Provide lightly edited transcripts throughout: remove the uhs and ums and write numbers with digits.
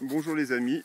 Bonjour les amis,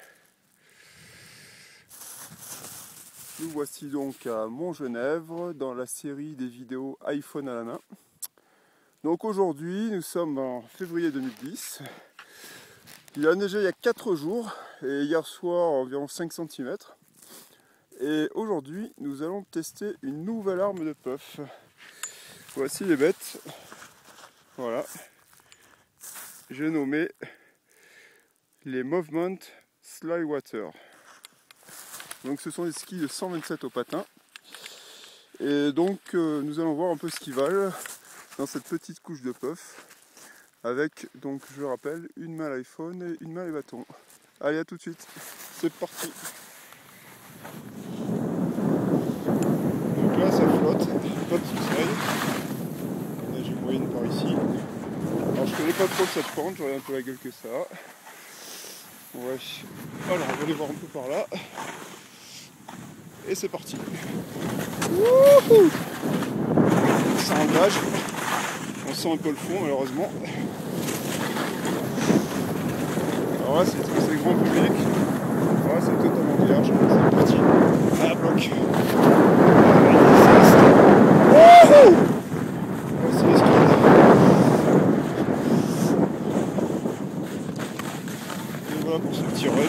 nous voici donc à Montgenèvre dans la série des vidéos iPhone à la main. Donc aujourd'hui nous sommes en février 2010, il a neigé il y a 4 jours et hier soir environ 5 cm. Et aujourd'hui nous allons tester une nouvelle arme de puff. Voici les bêtes, voilà, j'ai nommé les Movement Slywater. Donc ce sont des skis de 127 au patin. Et donc nous allons voir un peu ce qu'ils valent dans cette petite couche de puff. Avec, donc je le rappelle, une main l'iPhone et une main les bâtons. Allez, à tout de suite, c'est parti. Donc là ça flotte, pas de soleil. Là j'ai moyenne par ici. Alors je connais pas trop cette pente, j'aurais un peu la gueule que ça. Ouais, alors on va aller voir un peu par là. Et c'est parti. Wouhou, ça engage. On sent un peu le fond malheureusement. Alors là c'est très grand public. Là c'est totalement vierge. C'est parti. À la bloc. Wouhou, voici l'escalade. Et voilà pour ce petit run.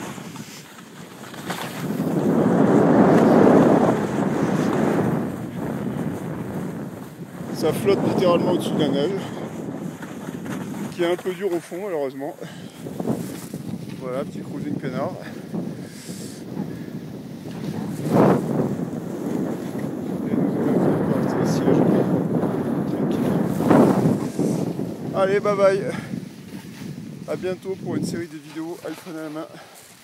Ça flotte littéralement au-dessus d'un neige, qui est un peu dur au fond malheureusement. Voilà, petit cruising peinard. Et nous allons rester ici à jouer. Tranquille. Allez, bye bye. A bientôt pour une série de vidéos iPhone à la main.